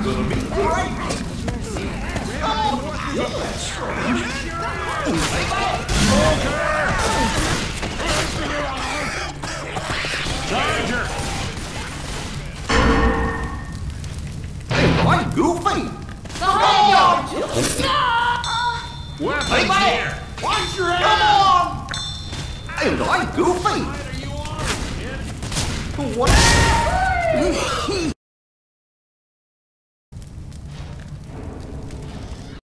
gonna be great. Oh, yes. Charger! Hey, nói Goofy. Weapons here! Watch your head. Come on. Hey, nói Goofy. What?